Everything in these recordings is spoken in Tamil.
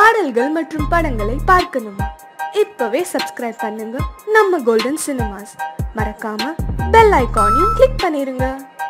பாடல்கள் மற்றும் படங்களை பார்க்கணுமா? இப்பவே சப்ஸ்கிரைப் பண்ணுங்க நம்ம கோல்டன் சினிமாஸ். மறக்காம பெல் ஐகானையும் கிளிக் பண்ணிருங்க.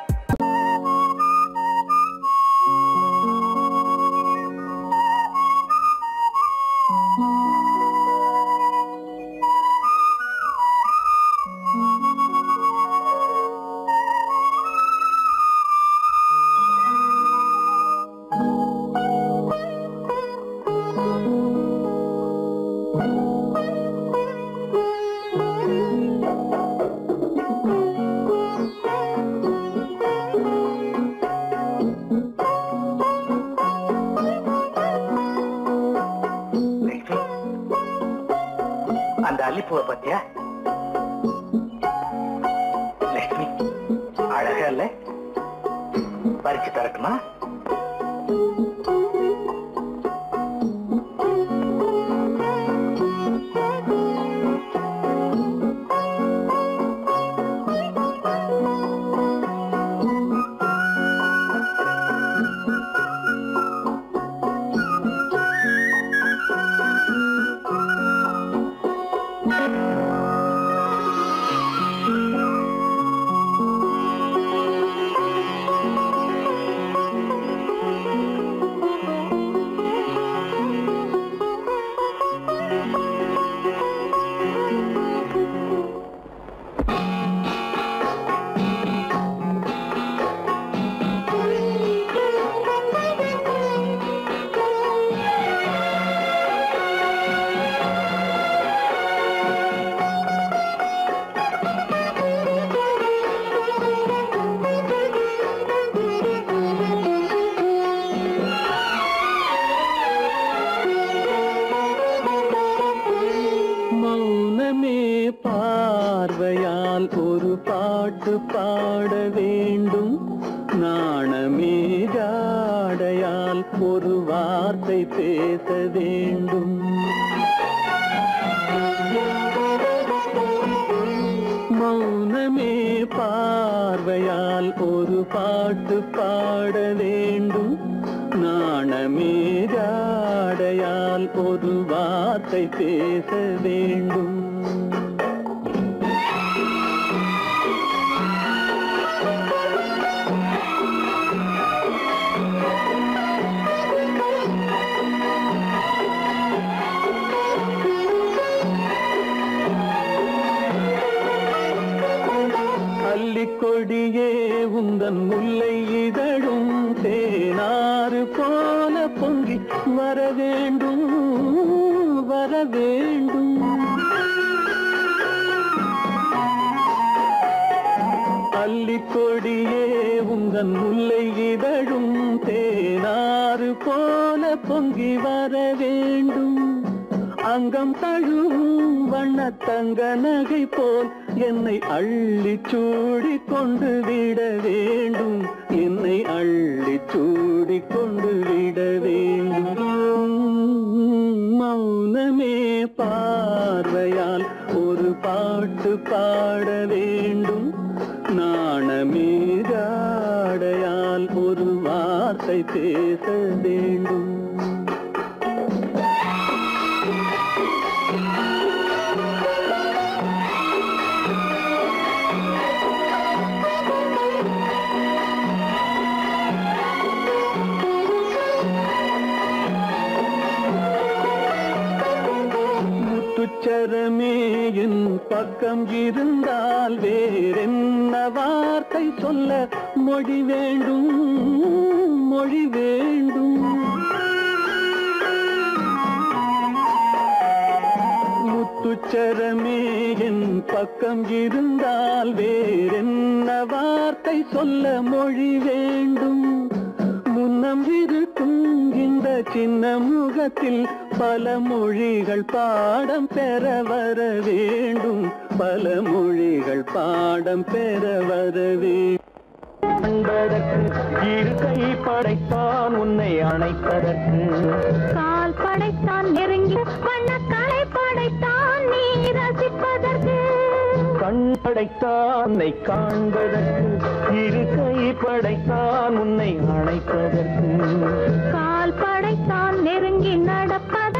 அந்த அல்லிப்பூவை பத்தியா லட்சுமி? அழகா இல்ல? பறிச்சு தரட்டுமா? பார்வையால் ஒரு பாட்டு பாட வேண்டும், நாணமே ஜாடையால் ஒரு வார்த்தை பேச வேண்டும். மௌனமே பார்வையால் ஒரு பாட்டு பாட வேண்டும், நாணமே ஜாடையால் ஒரு வார்த்தை பேச வேண்டும். கொடியே உந்தன் முல்லை இதழும் தேனாறு போல பொங்கி வர வேண்டும், வர வேண்டும். அல்லிக்கொடியே உந்தன் முல்லை இதழும் தேனாறு போல பொங்கி வர வேண்டும். அங்கம் தழுவும் வண்ணத்தங்க நகை போல் என்னை அள்ளி சூடி கொண்டு விட வேண்டும், என்னை அள்ளி சூடி கொண்டு விட வேண்டும். மௌனமே பார்வையால் ஒரு பாட்டு பாட வேண்டும், நாணமே ஜாடையால் ஒரு வார்த்தை பேச வேண்டும். முத்துச்சரமே என் பக்கம் இருந்தால் வேறென்ன வார்த்தை சொல்ல மொழி வேண்டும், மொழி வேண்டும். முத்துச்சரமே என் பக்கம் இருந்தால் வேறென்ன வார்த்தை சொல்ல மொழி வேண்டும். முன்னம் இருக்கும் இந்த சின்ன முகத்தில் பல மொழிகள் பாடம் பெற வர வேண்டும், பல மொழிகள் பாடம் பெற வர வேண்டும். இரு கை படைத்தான் உன்னை அணைப்பதற்கு, கால் படைத்தான் நெருங்கி வண்ணக்காலை படைத்தான் நீ ரசிப்பதற்கு, கண் படைத்தான் உன்னை காண்பதற்கு, இரு கை படைத்தான் உன்னை அணைப்பதற்கு, கால் படைத்தான் நெருங்கி நடப்பதற்கு.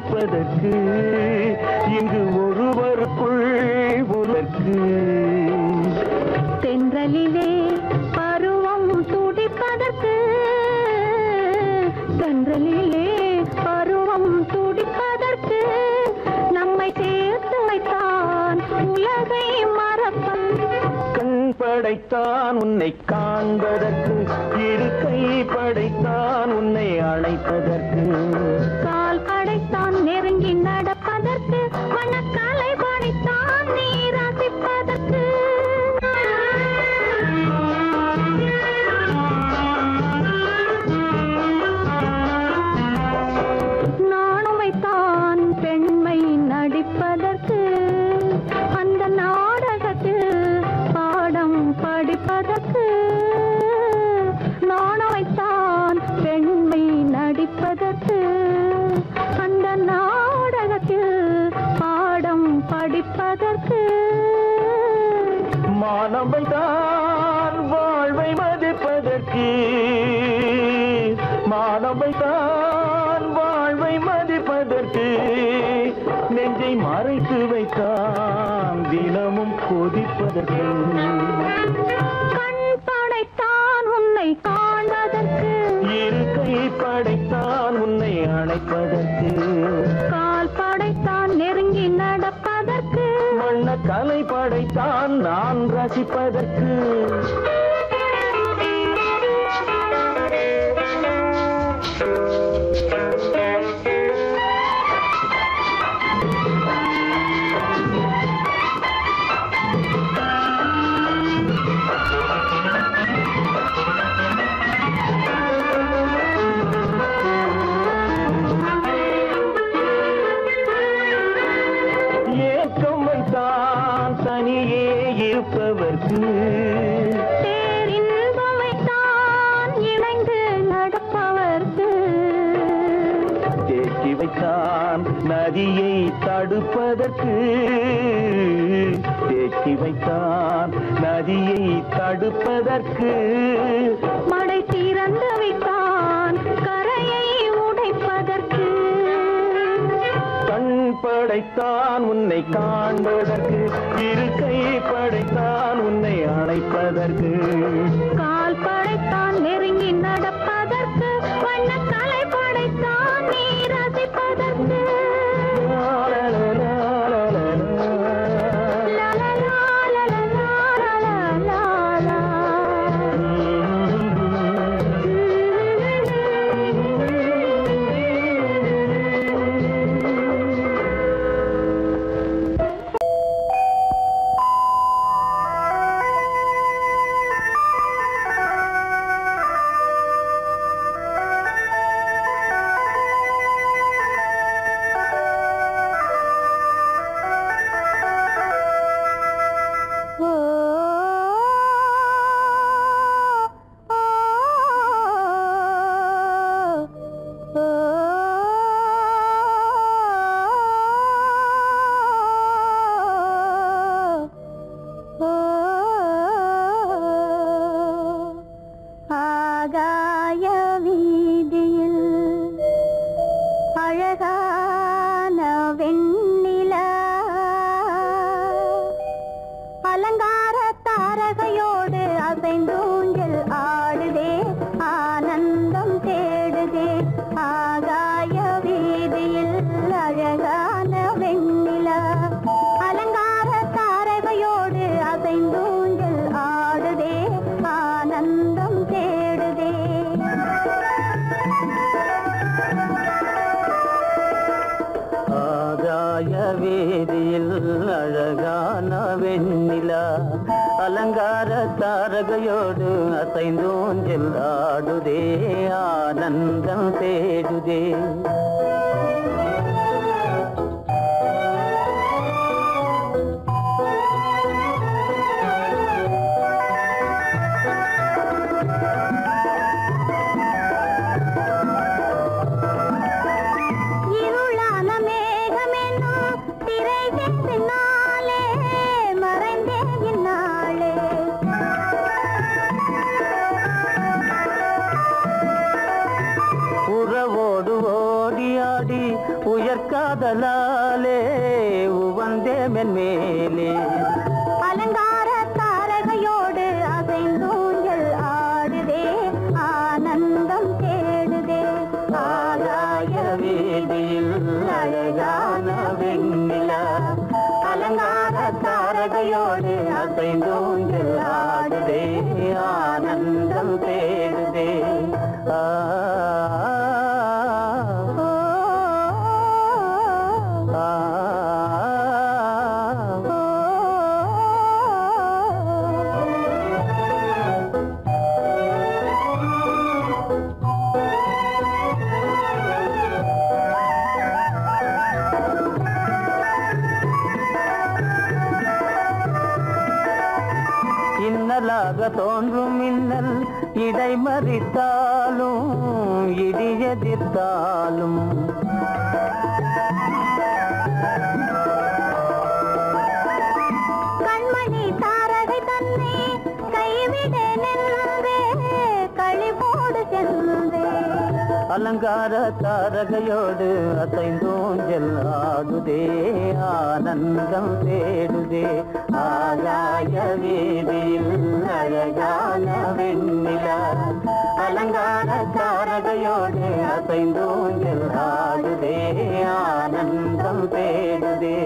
இருப்பதற்கு இங்கு ஒருவருக்குள் ஒருவருக்கு தென்றலிலே பருவம் துடிப்பதற்கு தென்றலிலே பருவம் துடிப்பதற்கு நம்மை சேர்த்து வைத்தான் உலகை மறப்பன் கண் படைத்தான் உன்னை காண்பதற்கு இரு கை படைத்தான் உன்னை அழைப்பதற்கு கால் படைத்தான் நெருங்கி நடப்பதற்கு மனக்காலை படைத்தான் நீ ரசிப்பதற்கு நானும் வைத்தான் பெண்மை நடிப்பதற்கு அந்த நாடகத்தில் பாடம் படிப்பதற்கு நானும் வைத்தான் பெண்மை நடிப்பதற்கு அந்த நாடகத்தில் பாடம் படிப்பதற்கு மானவை தான் வாழ்வை மதிப்பதற்கு மானவை தான் வாழ்வை மதிப்பதற்கு நெஞ்சை மறைத்து வைத்தான் தினமும் கொதிப்பதற்கு கண் படைத்தான் உன்னை காண்பதற்கு இரு கை படைத்தான் உன்னை அழைப்பதற்கு கால் படைத்தான் நெருங்கி நடப்பதற்கு வண்ண கலை படைத்தான் நான் ரசிப்பதற்கு ஏக்கம் வைத்தான் தனியே இருப்பவர்க்கு பேரின்பம் வைத்தான் இணைந்து நடப்பவர்க்கு தேக்கி வைத்தான் நதியை தடுப்பதற்கு தேக்கி வைத்தான் நதியை தடுப்பதற்கு மடை திறந்து வைத்தான் கரையை உடைப்பதற்கு கண் படைத்தான் உன்னை காண்பதற்கு இரு கை படைத்தான் உன்னை அழைப்பதற்கு கால் படைத்தான் நெருங்கி நடப்பதற்கு வண்ணக்கலை படைத்தான் நீ ரசிப்பதற்கு ஆகாய வீதியில் அழகான வெண்ணிலா அலங்கார தாரகையோடு அசைந்தூஞ்சல் ஆடுதே ஆனந்தம் தேடுதே ஆகாய வீதியில் அழகான வெண்ணிலா அலங்கார தாரகையோடு அசைந்தூஞ்சல் ஆடுதே ஆனந்தம் தேடுதே ஆகாய வேதியில் அழகான வெண்ணிலா அலங்கார தாரகையோடு அசைந்தோஞ்சல் ஆடுதே ஆனந்தம் தேடுதே இருளான மேகமென்னும் திரையின் பின்னாலே மறைந்தே இந்நாளே உறவோடு ஓடியாடி காதலாலே உவந்தே மென்மேலே அலங்கார தாரகையோடு அசைந்தூஞ்சல் ஆடுதே ஆனந்தம் தேடுதே ஆகாய வீதியில் அழகான வெண்ணிலா அலங்கார தாரகையோடு அசைந்தூஞ்சல் ஆடுதே ஆனந்தம் தேடுதே இன்னலாக தோன்றும் மின்னல் இடைமறித்தாலும் இடியெதிர்த்தாலும் கண்மணி தாரகை தன்னை கைவிட நின்றே களிபோடு சென்றே அலங்கார தாரகையோடு அசைந்தூஞ்சல் ஆடுதே ஆனந்தம் தேடுதே ஆகாய வீதியில் அழகான வெண்ணிலா அலங்கார தாரகையோடு அசைந்தூஞ்சல் ஆடுதே ஆனந்தம் தேடுதே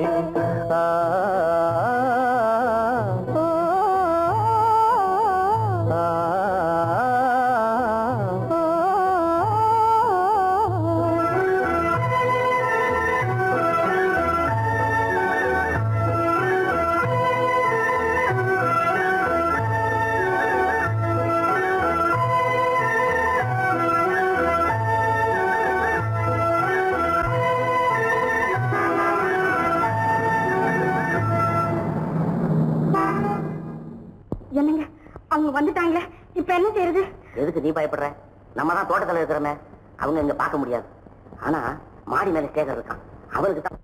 என்னங்க அவங்க வந்துட்டாங்களே இப்ப என்ன செய்யறது? எதுக்கு நீ பயப்படுற? நம்ம தான் தோட்டத்துல இருக்கிறோமே, அவங்க இங்க பார்க்க முடியாது. ஆனா மாடி மேல ஸ்டேஜர் இருக்கான், அவருக்கு தான்.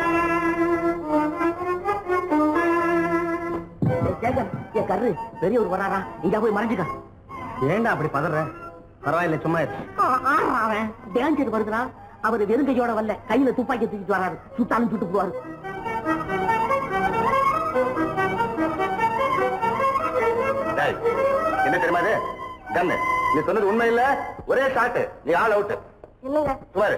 கரு பெரியவர் வராரா, இங்க போய் மறைஞ்சுக்க. ஏண்டா அப்படி பதற? பரவாயில்ல, சும்மா அவன் டேஞ்சர் வருதுனா, அவரு வெறுங்கையோட வரல, கையில துப்பாக்கி தூக்கிட்டு வராரு, சுட்டாலும் சுட்டு போவாரு. என்ன தெரியுமா அது? கண்ணு, நீ சொன்னது உண்மை இல்ல, ஒரே ஷாட், நீ ஆல் அவுட். இல்லங்க சுமாரு.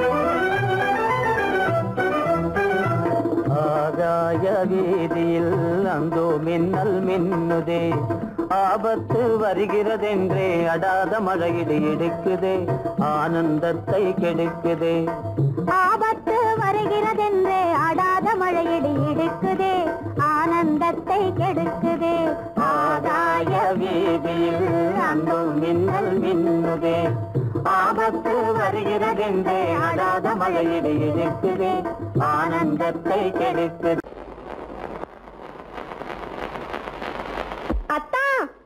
ஆகாய வீதியில் அந்தோ மின்னல் மின்னுதே, ஆபத்து வருகிறதென்றே அடாத மழையிடு இடுக்குதே, ஆனந்தத்தை கெடுக்குதே. ஆபத்து வருகிறதென்றே அடாத மழையிடி இடுக்குதே, ஆனந்தத்தை கெடுக்குதே. ஆகாய வீதியில் அந்தோ மின்னல் மின்னுதே, ஆபத்து வருகிறதென்றே அடாத மழையிடு இடுக்குதே, ஆனந்தத்தை கெடுக்குதே. அத்தா,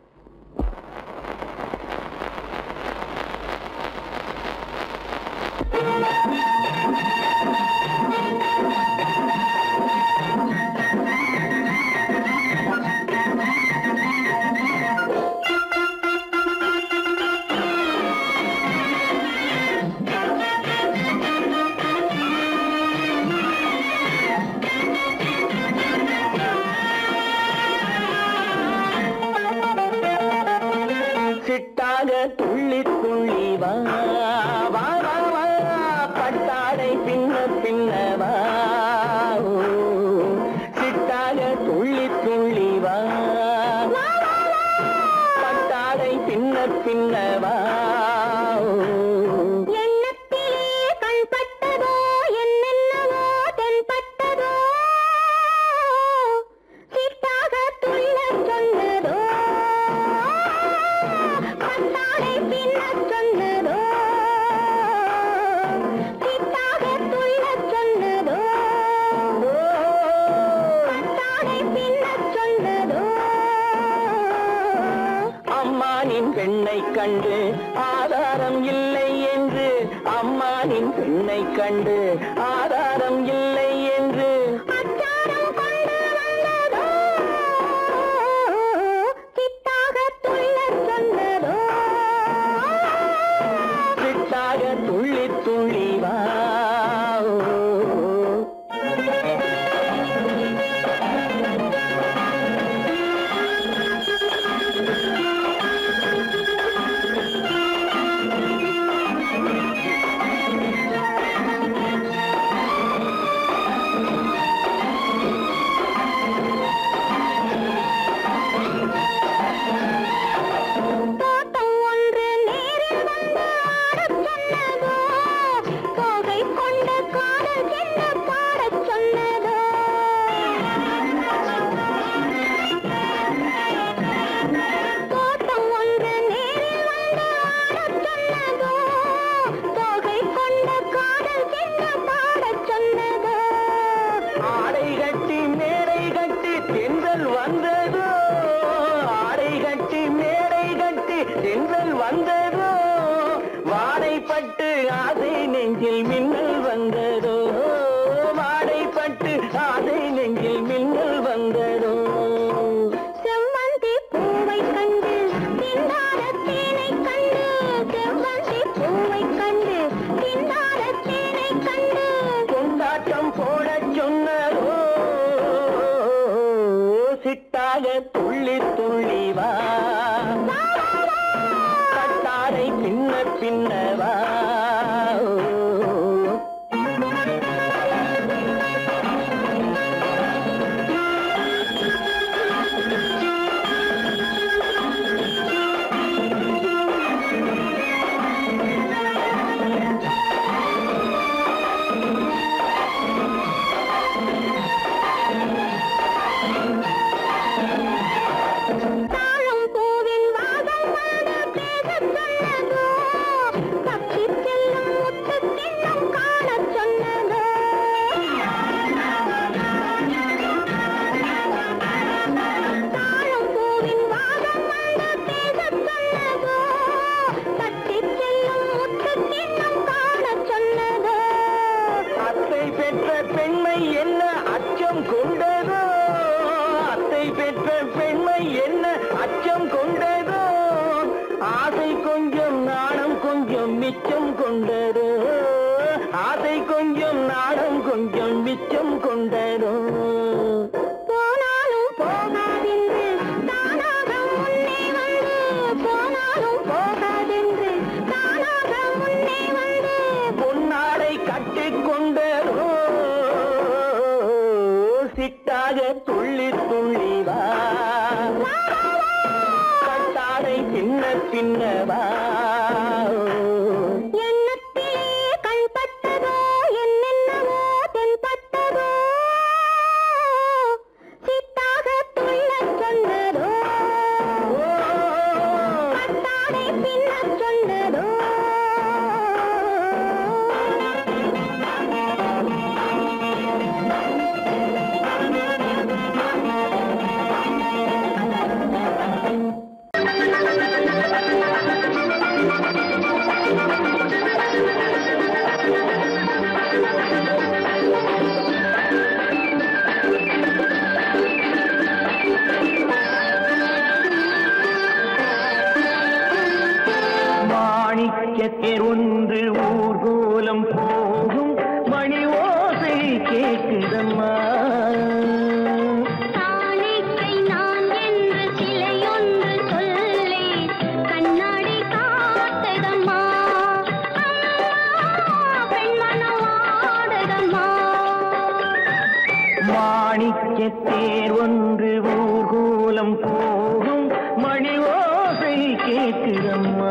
சிட்டாக துள்ளி துள்ளி வா வா வா வா, பட்டாடை பின்ன பின்ன வா. சிட்டாக துள்ளி துள்ளி வா, பட்டாடை பின்ன பின்ன வா. எண்ணத்திலே கண்பட்டதோ என்னென்னவோ தென்பட்டதோ, சிட்டாக துள்ளச் சொன்னதோ, பட்டாடை பின்னச் சொன்னதோ, சிட்டாக துள்ளச் சொன்னதோ, பட்டாடை பின்னச் சொன்னதோ. அம்மானின் பெண்ணை கண்டு ஆதாரம் இல்லை என்று, அம்மானின் பெண்ணை கண்டு ஆதாரம் இல்லை என்று, அச்சாரம் கொண்டு வந்ததோ, சிட்டாக துள்ளச் சொன்னதோ. சிட்டாக துள்ளி துள்ளி வா. வாடைப்பட்டு ஆசை நெஞ்சில் மின்னல் வந்ததோ வாடைப்பட்டு ஆசை நெஞ்சில் மின்னல் வந்ததோ செவ்வந்தி பூவை கண்டு திண்டாட தேனை கண்டு செவ்வந்தி பூவை கண்டு திண்டாட தேனை கண்டு கொண்டாட்டம் போட சொன்னதோ சிட்டாக துள்ளி துள்ளி வா கட்டாரை பின்ன பின்னவா மிச்சம் கொண்டரோ ஆசை கொஞ்சம் நாடம் கொஞ்சம் மிச்சம் கொண்டரோ போனாலும் போகாதென்று தானாக முன்னே வந்து போனாலும் போகாதென்று தானாக முன்னே வந்து பொன்னாடை கட்டிக்கொண்டரோ சிட்டாக துள்ளி துள்ளி வா கட்டாடை பின்ன பின்னவா ஒன்று ஊர்கோலம் போகும் மணி ஓசை கேட்குதம்மா தானிக்கை நான் என்று சிலையொன்று சொல்லே கண்ணாடி காட்டுதம்மா பெண்மனவாடுதம்மா மாணிக்க தேர் ஒன்று ஊர்கோலம் போகும் மணி ஓசை கேட்குதம்மா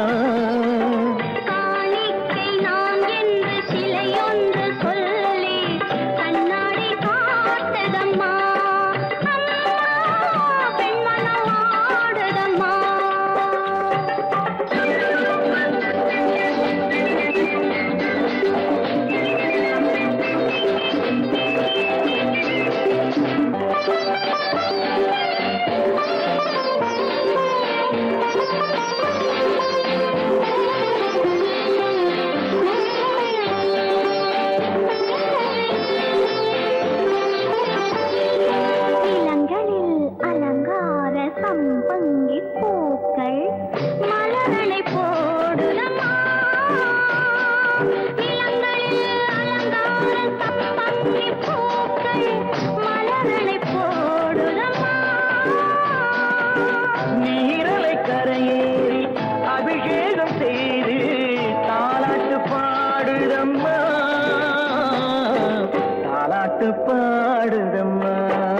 பாடுதம்மா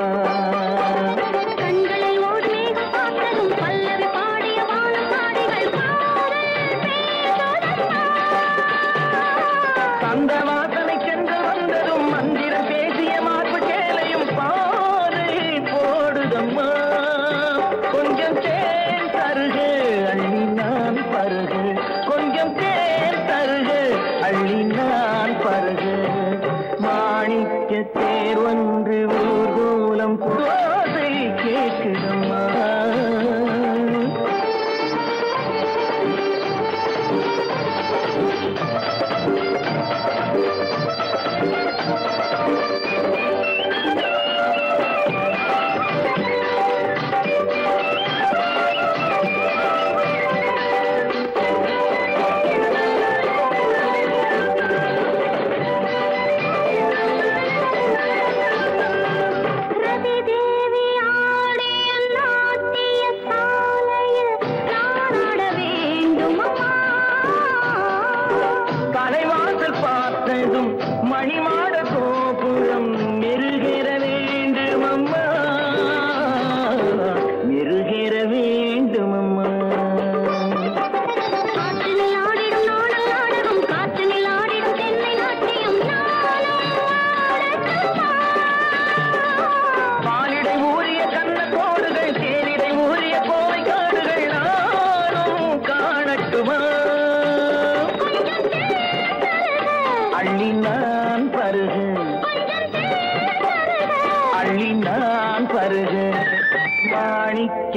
கண்களை ஓடி மேகம் பார்த்ததும் பல்லவி பாடிய வானம் பாடிகள் தந்த வாசனை சென்று வந்ததும் மந்திரம் பேசிய மார்பு சேலையும் பாதை போடுதம்மா கொஞ்சம் தேன் தருகு அள்ளி நான் பருகு கொஞ்சம் தேன் தருகு அள்ளி நான் பருகு மாணிக்க தேர் ஒன்று ஊர்கோலம் போதை கேட்குதம்மா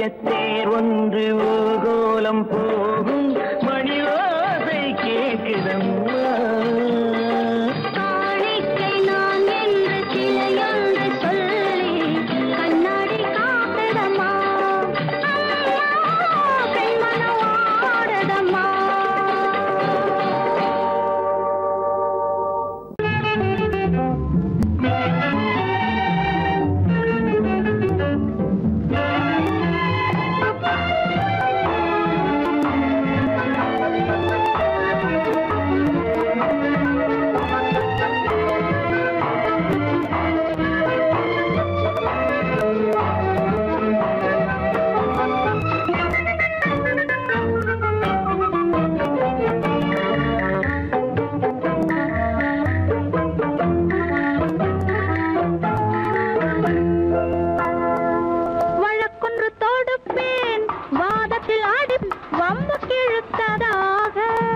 மாணிக்கத்தேர் ஒன்று ஊர்கோலம் போகும் மணி ஓசை கேட்குதம்மா. காணிக்கை நான் என்று சிலையொன்று சொல்லி கண்ணாடி காட்டுதம்மா. பெண்மனம் ஆடுதம்மா. வழக்கொன்று தொடுப்பேன் வாதத்தில் ஆடி வம்பு கிழுத்ததாக.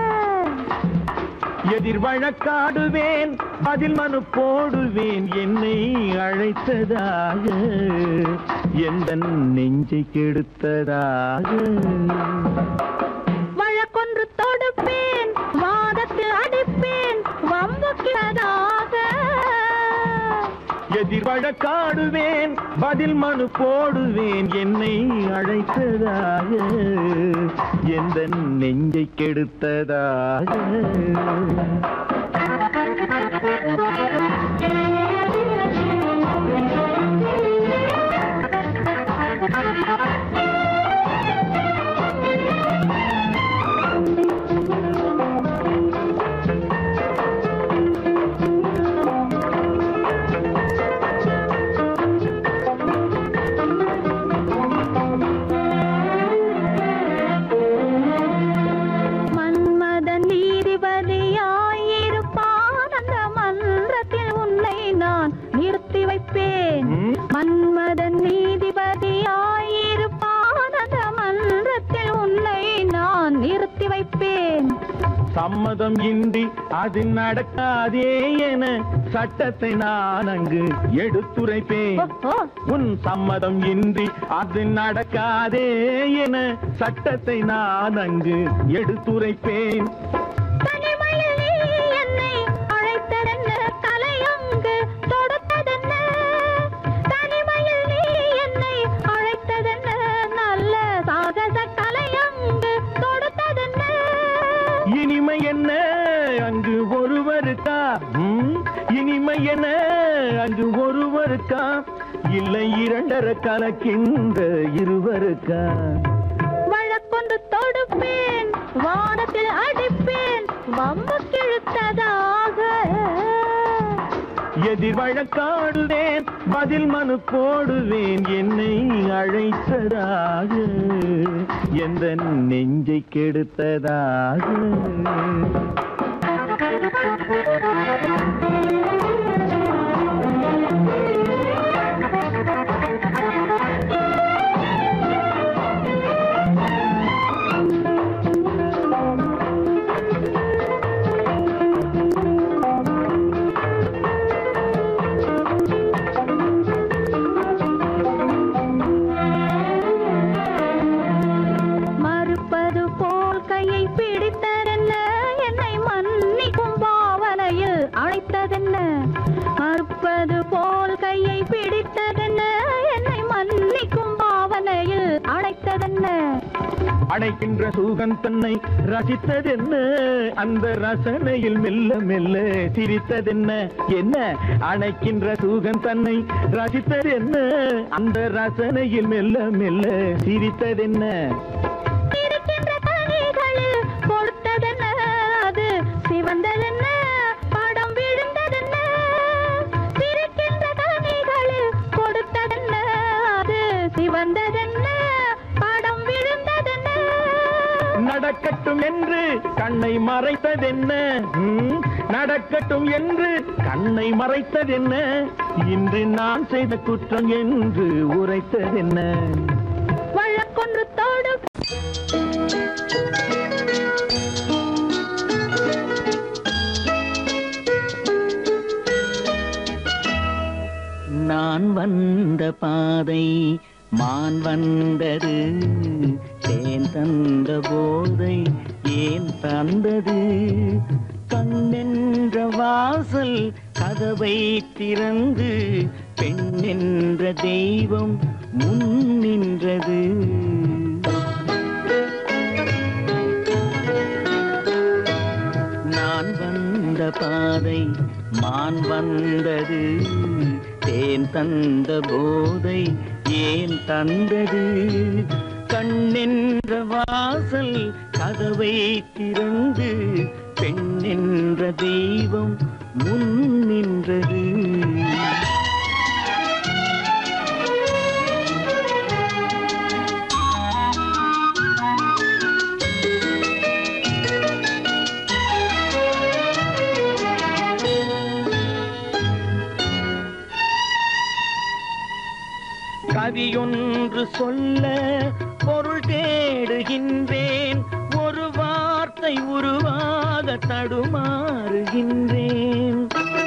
எதிர் வழக்காடுவேன் அதில் மனு போடுவேன் என்னை அழைத்ததாக எந்த நெஞ்சை கெடுத்ததாக. வழக்கொன்று தொடுப்பேன் வாதத்தில் அடிப்பேன் வம்பு கிழதாக. எதிர் வழக்காடுவேன் பதில் மனு போடுவேன் என்னை அழைத்ததாக எந்த நெஞ்சை கெடுத்ததாக. மன்மத நீதிபதியாயிருப்பான் அந்த மன்றத்தில் உன்னை நான் நிறுத்தி வைப்பேன். மன்மத நீதிபதியாயிருப்பான் அந்த மன்றத்தில் உன்னை நான் நிறுத்தி வைப்பேன். சம்மதம் இன்றி அது நடக்காதே என சட்டத்தை நான் அங்கு எடுத்துரைப்பேன். உன் சம்மதம் இன்றி அது நடக்காதே என சட்டத்தை நான் அங்கு எடுத்துரைப்பேன். தனிமையில் நீ என்னை அழைத்ததென்ன தலையங்கு தொடுத்ததென்ன. தனிமையில் நீ என்னை அழைத்ததென்ன நல்ல சாகச தலையங்கு தொடுத்ததென்ன. இனிமை என்ன அங்கு ஒருவருக்கா? இனிமை என்ன அங்கு ஒருவருக்கா? இல்லை இரண்டரை கலக்கின்ற இருவருக்கா? வழக்கொன்று தொடுப்பேன் வானத்தில் அடிப்பேன் வம்பு கிழுத்ததாக. எதிர் வழக்காடுவேன் பதில் மனு போடுவேன் என்னை அழைத்ததாக எந்த நெஞ்சை கெடுத்ததாக. மறுப்பது போல் கையை பிடித்ததென்ன என்னை மன்னிக்கும் பாவனையில் அழைத்ததென்ன. மறுப்பது போல் கையை பிடித்ததென்ன என்னை மன்னிக்கும் பாவனையில் அழைத்ததென்ன. அடைக்கின்ற சுகம் தன்னை ரசித்ததென்ன அந்த ரசனையில் மெல்ல மெல்ல சிரித்ததென்ன. என்ன அணைக்கின்ற சுகம் தன்னை ரசித்ததென்ன அந்த ரசனையில் மெல்ல மெல்ல சிரித்ததென்ன. இருக்கின்ற கனிகளில் கொடுத்ததென்ன அது சிவந்ததென்ன படம் விழுந்ததென்ன. இருக்கின்ற கனிகளில் கொடுத்ததென்ன அது சிவந்ததென்ன படம் விழுந்ததென்ன. நடக்கட்டும் என்று கண்ணை மறைத்ததென்ன? நடக்கட்டும் என்று கண்ணை மறைத்ததென்ன? இன்று நான் செய்த குற்றம் என்று உரைத்ததென்ன? வழக்கொன்று தொடு நான் வந்த பாதை மான் வந்தது தேன் தந்த போதை ஏன் தந்தது கண்ணென்ற வாசல் கதவை திறந்து பெண் என்ற தெய்வம் முன் நின்றது நான் வந்த பாதை மான் வந்தது தேன் தந்த போதை ஏன் தந்தது கண்ணென்ற வாசல் கதவை திறந்து பெண் என்ற தெய்வம் முன் நின்றது கவியொன்று சொல்ல பொருள் தேடுகின்றேன் ஒரு வார்த்தை உருவாக தடுமாறுகின்றேன்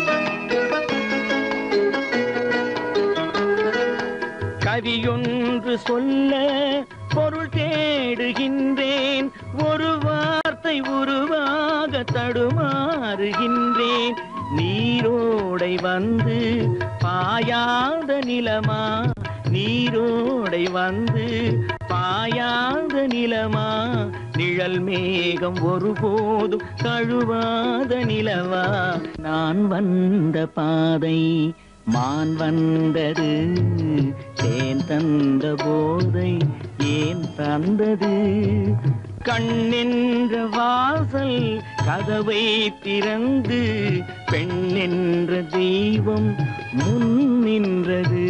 கவியொன்று சொல்ல பொருள் தேடுகின்றேன் ஒரு வார்த்தை உருவாக தடுமாறுகின்றேன் நீரோடை வந்து பாயாத நிலமா நீரோடை வந்து பாயாத நிலமா நிழல் மேகம் ஒருபோதும் தழுவாத நிலவா நான் வந்த பாதை மான் வந்தது தேன் தந்த போதை ஏன் தந்தது கண்ணென்ற வாசல் கதவை திறந்து பெண் என்ற தெய்வம் முன் நின்றது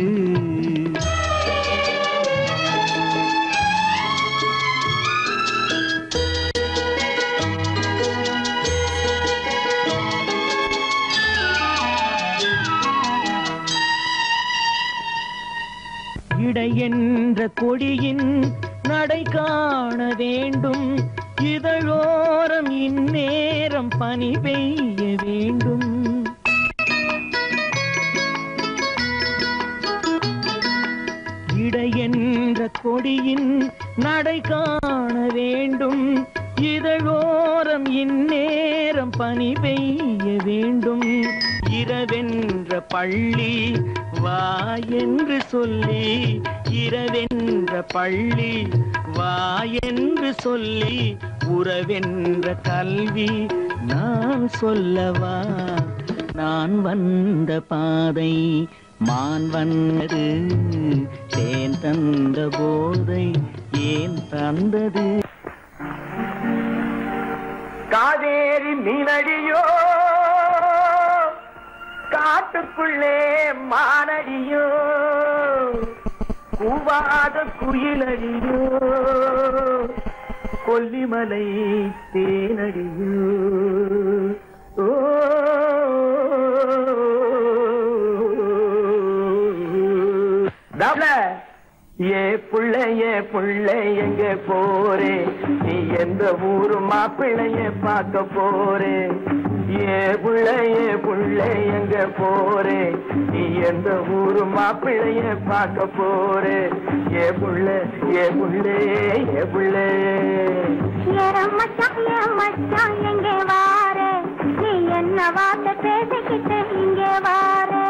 இடை என்ற கொடியின் நடை காண வேண்டும் இதழோரம் இந்நேரம் பனி பெய்ய வேண்டும் இடை என்ற கொடியின் நடை காண வேண்டும் இதழோரம் இந்நேரம் பனி பெய்ய வேண்டும் இரவென்ற பள்ளி வா என்று சொல்லி இரவென்ற பள்ளி வா என்று சொல்லி உறவென்ற கல்வி நான் சொல்லவா நான் வந்த பாதை மான் வந்தது தேன் தந்த போதை ஏன் தந்தது காவேரி மீனடியோ காட்டுக்குள்ளே மானடியோ கூவாத குயிலடியோ கொல்லிமலை தேனடியோ ஓ ஏ புள்ளை எங்க போறே நீ எந்த ஊரு மாப்பிள்ளைய பார்க்க போறே ஏ புள்ளை எங்க போறே நீ எந்த ஊரு மாப்பிள்ளைய பார்க்க போறே ஏ புள்ளை மச்சான் எங்கே வாரே நீ என்ன வார்த்தை பேசிக்கிட்டு இங்கே வாரே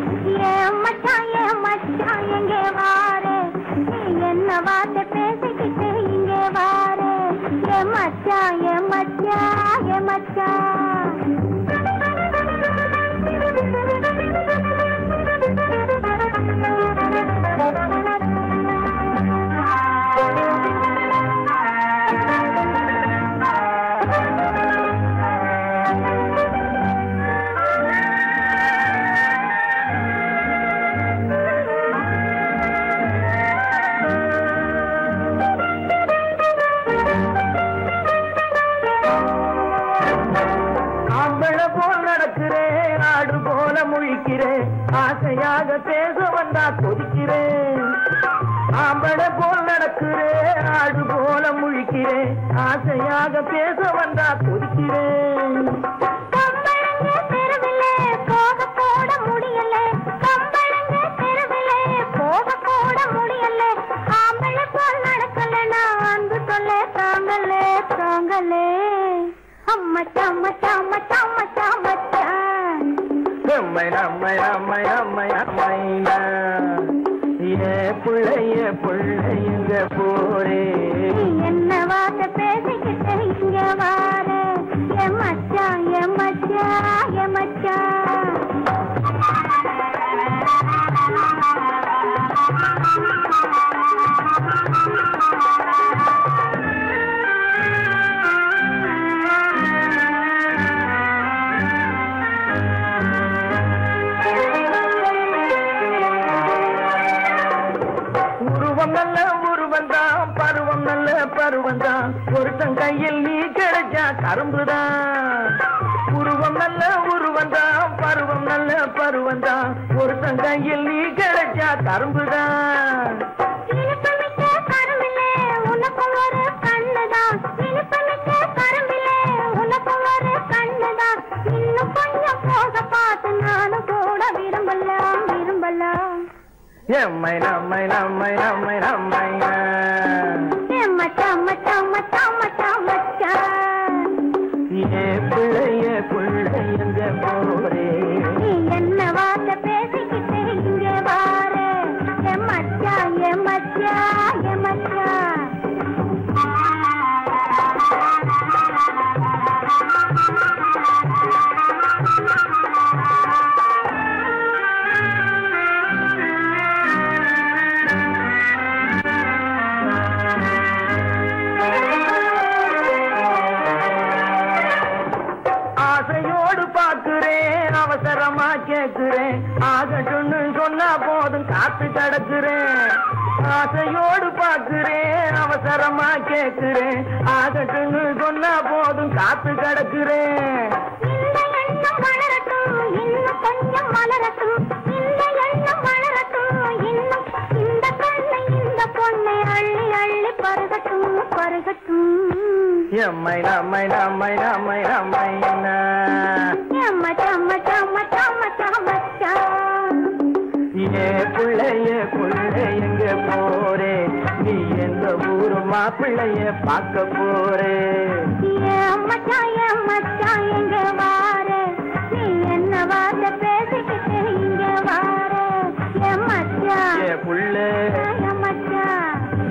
மச்சான் எங்கே வாரே நீ என்ன வார்த்தை பேசிக்கிட்டு இங்கே வாரே ஏ மச்சான் ஆசையாக பேச வந்தா கொதிக்கிறேன் ஆம்பளை போல் நடக்கிறேன் ஆடு போல முழிக்கிறேன் ஆசையாக பேச வந்தா கொதிக்கிறேன் பிள்ளைங்க போரே என்ன வார்த்தை பேசிக்கிட்டு இங்க வாரே என் மச்சான் என் மச்சான் என் மச்சான் பருவந்தான் ஒருத்தன் கையில் நீ கிடைச்சா கரும்புதான் உருவம் நல்ல உருவந்தான் பருவம் நல்ல பருவந்தான் ஒருத்தன் கையில் நீ கிடைச்சா கரும்புதான் உனக்கும் ஒரு கண்ணுதான் இனிப்பமிக்க கரும்பிலே உனக்கும் ஒரு கண்ணுதான் இன்னும் கொஞ்சம் போக பார்த்து நானும் கூட விரும்பலாம் விரும்பலாம் எம்மை நம்மை நம்மை நம்மை நம்மை மச்சான் மச்சான் மச்சான் மச்சான் மச்சான் ஏ பிள்ளைய பிள்ளைங்க போரே நீ என்ன வார்த்தை பேசிக்கிட்டு இங்க வாரே என் மச்சான் என் மச்சான் என் மச்சான் அவசரமா கேட்கிறேன் ஆகட்டும்னு சொன்னா போதும் காத்து கிடக்குறேன் ஆசையோடு பார்க்கிறேன் அவசரமா கேட்கிறேன் ஆகட்டும்னு சொன்னா போதும் காத்து கிடக்குறேன் இந்த எண்ணம் வளரட்டும் இன்னும் கொஞ்சம் வளரட்டும் இந்த எண்ணம் வளரட்டும் இன்னும் இந்த கண்ணை இந்த பொண்ணை அள்ளி அள்ளி பருகட்டும் பருகட்டும் எம்மை நம்மை நம்மை நம்மை நம்மை ஏ பிள்ளைய பிள்ளைங்க போரே நீ எந்த ஊரு மாப்பிள்ளைய பார்க்க போரே மச்சான் எங்க வாரே நீ என்ன வார்த்தை பேசிக்கிட்டு இங்க வாரே என் மச்சான் ஏ புள்ள என் மச்சான்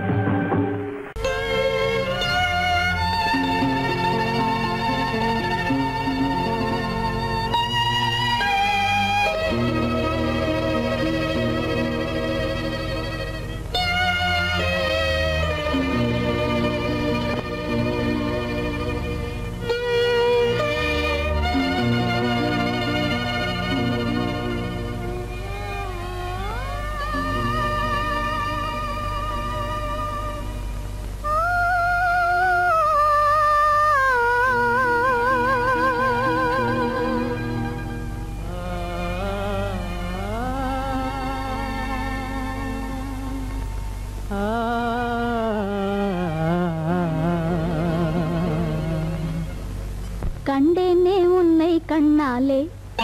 கண்டேனே உன்னை கண்ணாலே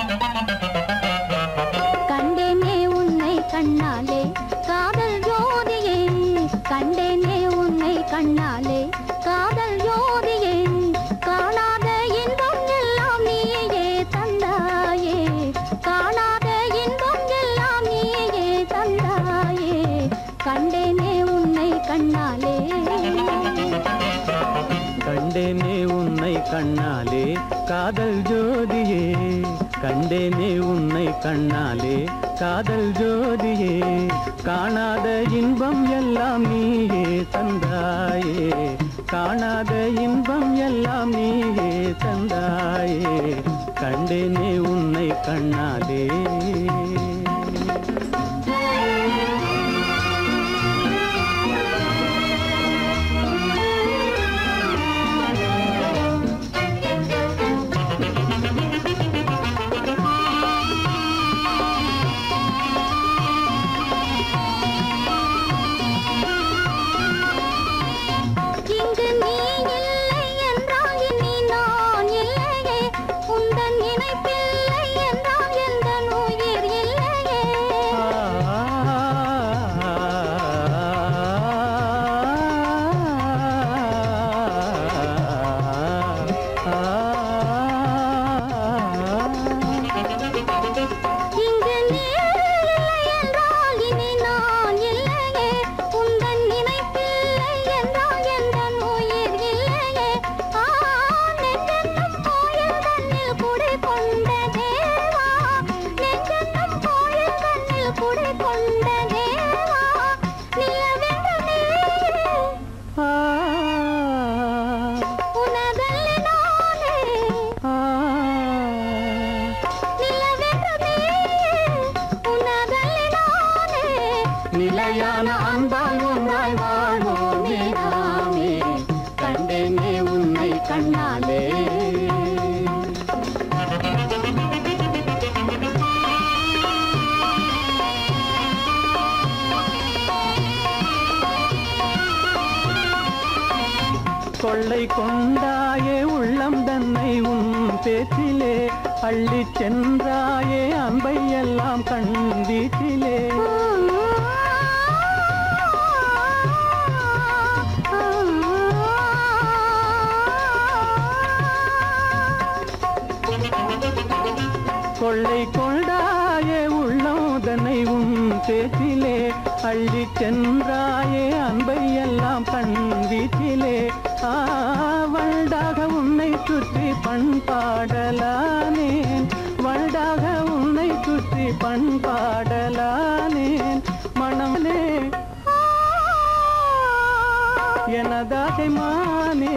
கண்டேனே உன்னை கண்ணாலே காதல் ஜோதியே கண்டேனே உன்னை கண்ணாலே காதல் ஜோதியே காணாத இன்பம் எல்லாம் நீயே தந்தாயே காணாத இன்பம் எல்லாம் நீயே தந்தாயே கண்டேனே உன்னை கண்ணாலே கண்டேனே உன்னை கண்ணாலே காதல் ஜோதியே கண்டேனே உன்னை கண்ணாலே காதல் ஜோதியே காணாத இன்பம் எல்லாம் நீயே தந்தாயே காணாத இன்பம் எல்லாம் நீயே தந்தாயே கண்டேனே உன்னை கண்ணாலே உந்தன் நினைப்பில்லை என்றால் எந்த உயிர் நிலையான அன்பால் ஒன்றாய் வாழ்வோமே நாமே கண்டேனே உன்னை கண்ணாலே கொள்ளை கொண்டாயே உள்ளம் தன்னை உன் பேச்சிலே அள்ளி சென்றாயே அன்பை எல்லாம் கண் வீட்டிலே கொள்ளை கொண்டாயே உள்ளம் தன்னை உன் பேச்சிலே அள்ளி சென்றாயே அன்பை எல்லாம் கண் வீட்டிலே வண்டாக உன்னை சுற்றி பண்பாடலானேன் வண்டாக உன்னை சுற்றி பண்பாடலானேன் மனமே எனதாசை மானே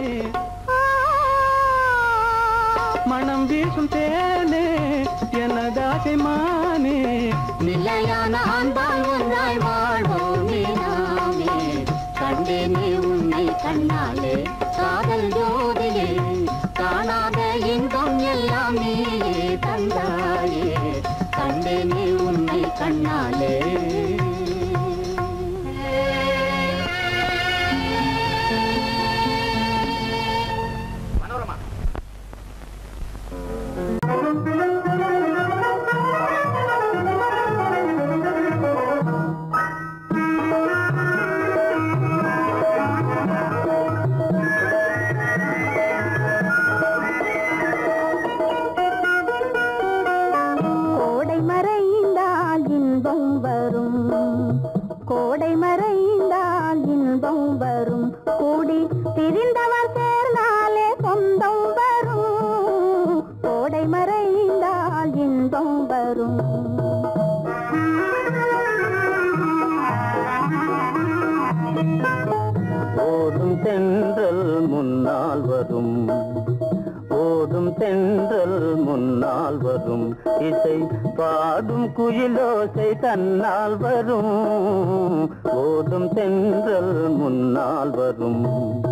மனம் வீசும் தேனே எனதாசை மானே நிலையான அன்பால் ஒன்றாய் வாழ்வோமே நாமே கண்டேனே உன்னை கண்ணாலே காதல் ஜோதியே காணாத இன்பம் எல்லாம் நீயே தந்தாயே கண்டேனே உன்னை கண்ணாலே கோடை மறைந்தால் இன்பம் வரும் கூடி திரிந்தவர் சேர்ந்தாலே சொந்தம் வரும் கோடை மறைந்தால் இன்பம் வரும் ஓடும் தென்றல் முன்னால் வரும் ஓடும் தென்றல் முன்னால் வரும் இசை பாடும் குயிலோசை தன்னால் வரும் ஓடும் தென்றல் முன்னால் வரும்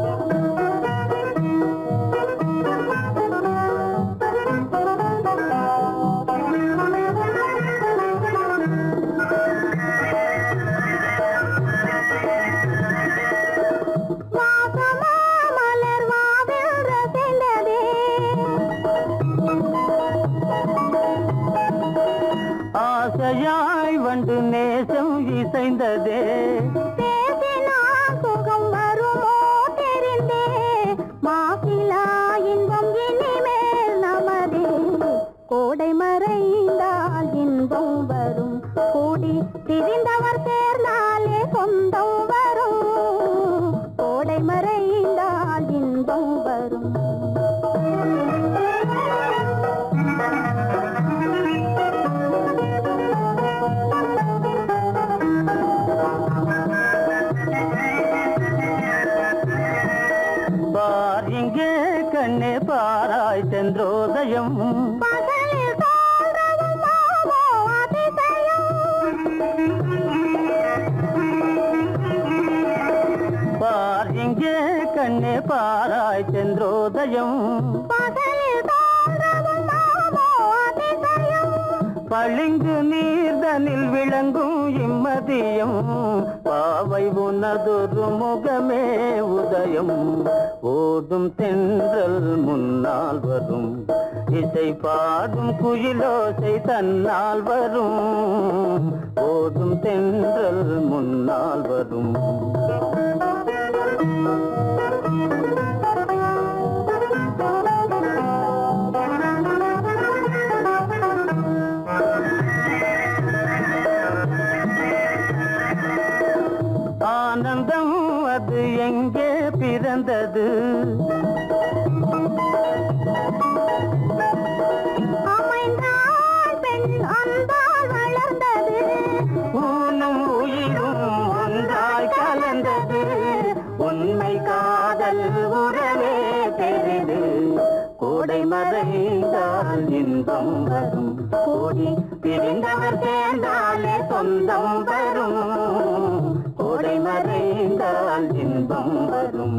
ஆசையாய் வந்து நேசம் இசைந்ததே பேசினால் சுகம் வருமோ தெரிந்தே மாசிலா இன்பம் இனிமேல் நமதே கோடை மறைந்தால் இன்பம் வரும் கூடி திரிந்தவர் சேர்ந்தாலே சொந்தம் வரும் கோடை மறைந்தால் இன்பம் வரும் பார் இங்கே கண்ணே பாராய் சென்றோதயம் பகலில் தோன்றவும் மாமோ அதிசயம் பார் இங்கே கண்ணே பாராய் சென்றோதயம் பகலில் தோன்றவும் மாமோ அதிசயம் பளிங்கு நீர்தனில் விளங்கும் இம்மதியம் பாவை உனதொரு முகமே உதயம் ஓடும் தென்றல் முன்னால் வரும் இசை பாடும் குயிலோசை தன்னால் வரும் ஓடும் தென்றல் முன்னால் வரும் ஆனந்தம் அது எங்கே பிறந்தது அமைந்தால் பெண் அன்பால் வளர்ந்தது ஊனும் உயிரும் ஒன்றாய் கலந்தது உண்மை காதல் உறவே பெரிது கோடை மறைந்தால் இன்பம் வரும் கோடி பிரிந்தவர் சேர்ந்தாலே சொந்தம் வரும் கோடை மறைந்தால் இன்பம் வரும்.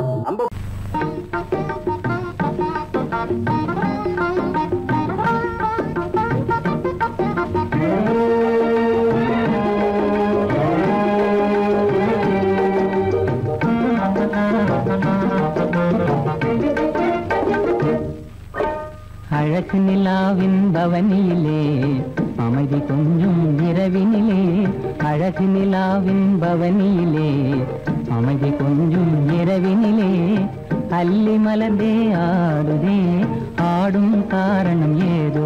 அழகு நிலாவின் பவனியிலே அமைதி கொஞ்சம் இரவினிலே. அழகு நிலாவின் பவனியிலே அமைதி கொஞ்சம் இரவினிலே. அல்லி மலர்ந்தே ஆடுதே, ஆடும் காரணம் ஏதோ.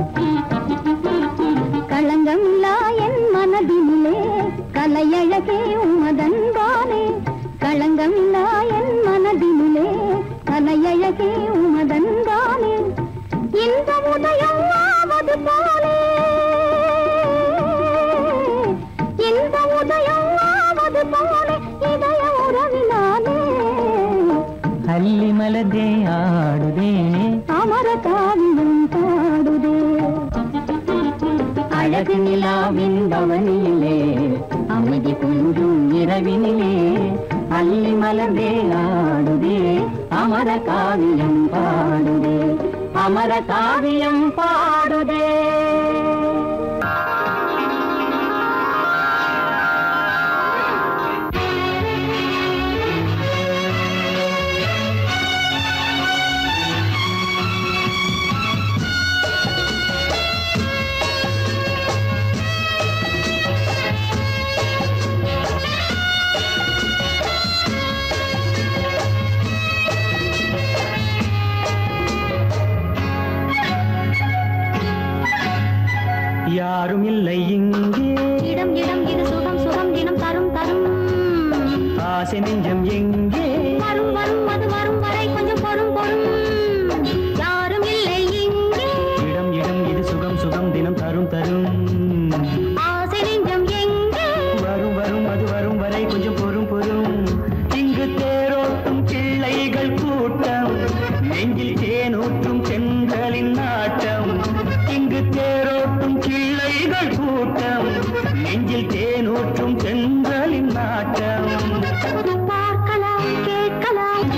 களங்கமில்லா என் மனதினிலே கலையழகே உமதன்பானே. களங்கமில்லா என் மனதினிலே கலையழகே உமதன்பானே. இந்த உதயம் ஆவது போலே, இந்த உதயம் ஆவது போலே இதய உறவினாலே. அல்லி மலர்ந்தே ஆடுதே, அமர காவியம் பாடுதே. அழகு நிலாவின் பவனியிலே அமைதி கொஞ்சம் இரவினிலே. அல்லி மலர்ந்தே ஆடுதே, அமர காவியம் பாடுதே, அமர காவியம் பாடுதே. யாரும் இல்லை இங்கே, இடம் இடம் இது சுகம் சுகம் தினம் தரும் தரும். ஆசை நெஞ்சம் எங்கே, வரும் வரும் அது வரும் வரை கொஞ்சம் பொறும் பொறும். யாரும் இல்லை இங்கே, இடம் இடம் இது சுகம் சுகம் தினம் தரும் தரும். ஆசை நெஞ்சம் எங்கே, வரும் வரும் அது வரும் வரை கொஞ்சம் பொறும் பொறும். இங்கு தேரோட்டும் பிள்ளைகள் கூட்டம், நெஞ்சில் தேனூற்றும் சென்றலின் நாட்டம். இங்கு தேரோட்டும் பிள்ளைகள் கூட்டம், நெஞ்சில் தேனூற்றும் சென்றலின் நாட்டம். பார்க்கலாம் கேட்கலாம்.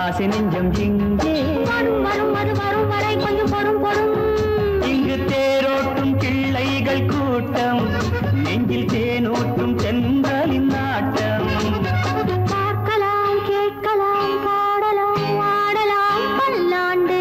ஆசை நெஞ்சம் இங்கே வரும் வரும் அது வரும் வரை கொஞ்சம் பொறும் பொறும். இங்கு தேரோட்டும் பிள்ளைகள் கூட்டம் நெஞ்சில் தேனூட்டும் தென்றலின் நாட்டம். பார்க்கலாம் கேட்கலாம் பாடலாம் ஆடலாம் பல்லாண்டு.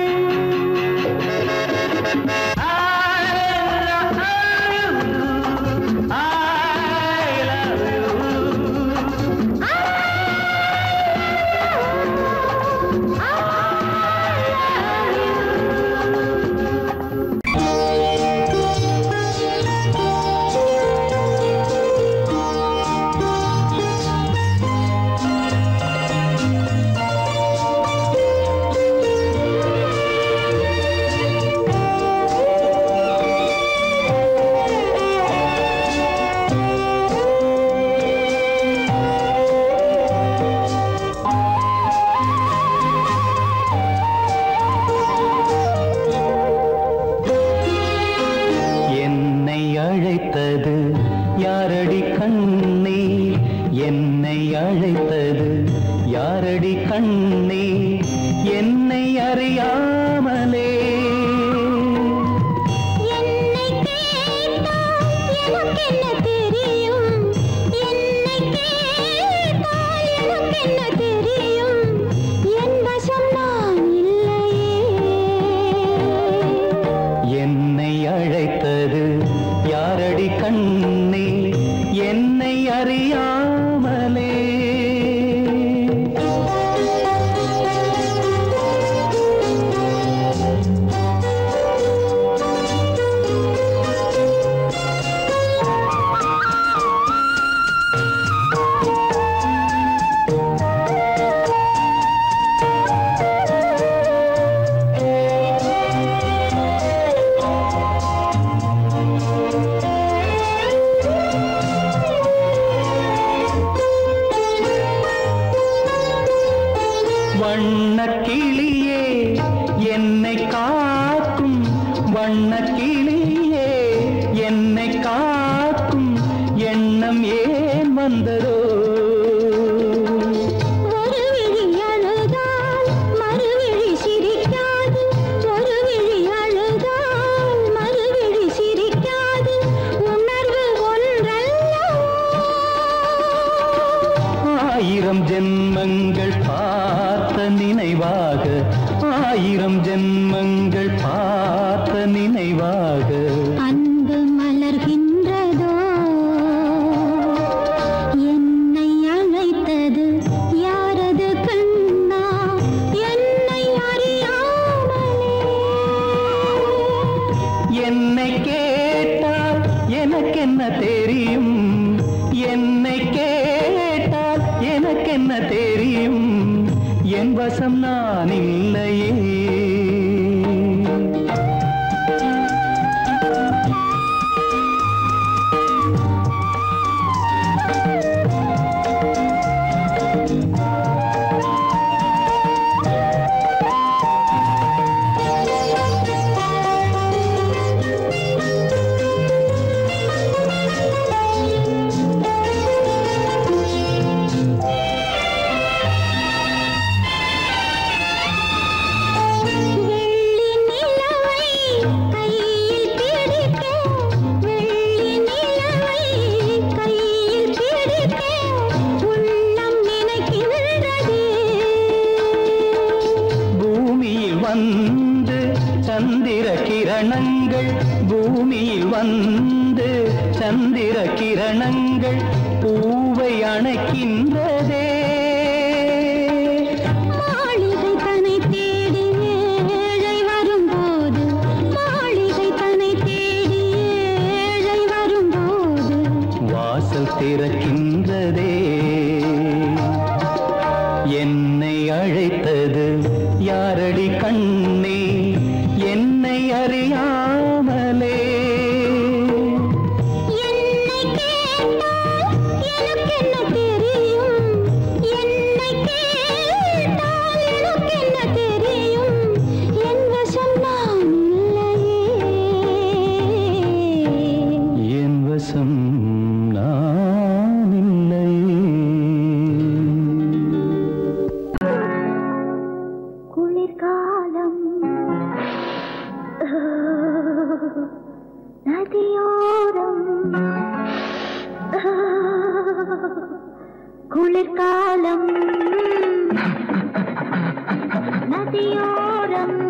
நதியோரம்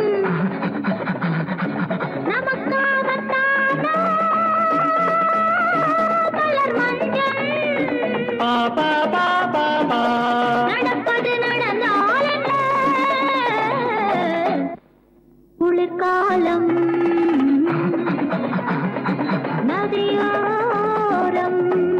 நமக்காகத்தானோ மலர் மஞ்சள் நடப்பது நடந்தால் என்ன குளிர்காலம் நதியோரம்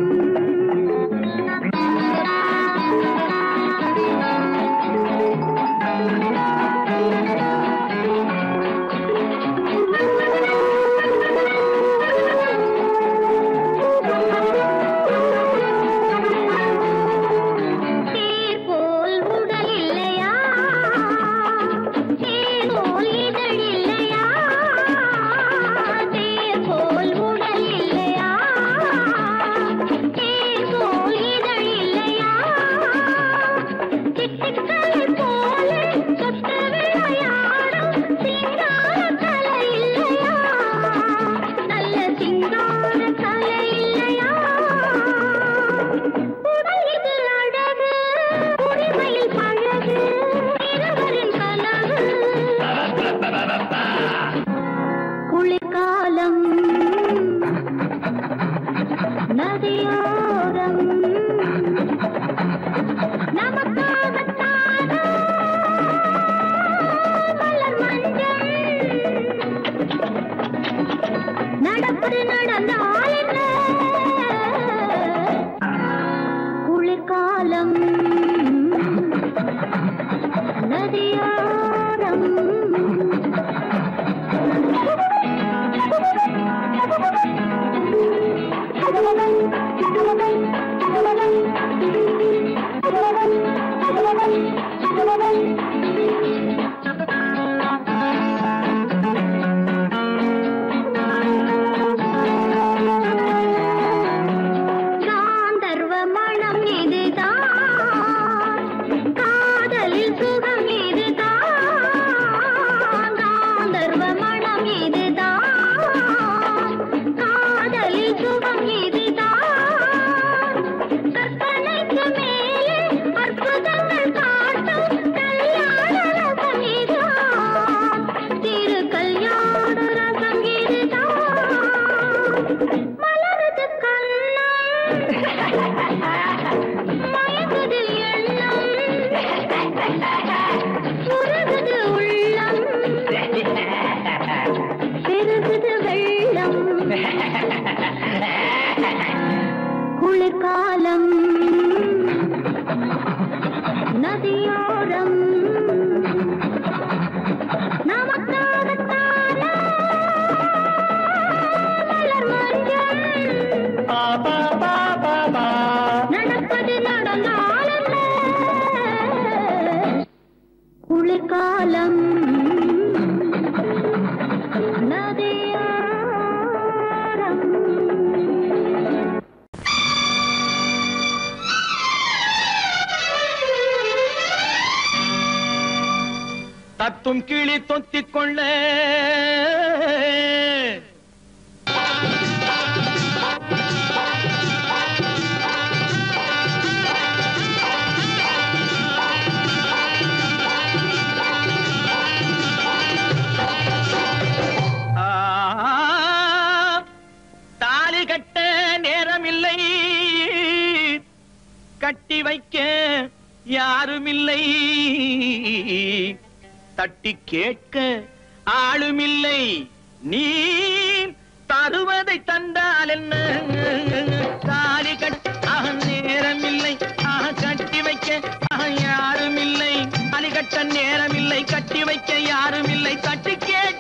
நடப்பது நடந்தால் என்ன குளிர்காலம் நதியோரம் குளிர்காலம் நதியோரம் நமக்காகத்தானோ மலர் மஞ்சள் நடப்பது நடந்தால் என்ன குளிர்காலம் தத்தும் கிளி தொத்திக் கொள்ள தாலி கட்ட நேரமில்லை கட்டி வைக்க யாருமில்லை தட்டி கேட்க ஆளுமில்லை நீ தருவதை தந்தால் என்ன தாலி கட்ட நேரமில்லை கட்டி வைக்க யாருமில்லை தாலி கட்ட நேரமில்லை கட்டி வைக்க யாருமில்லை தட்டி கேட்க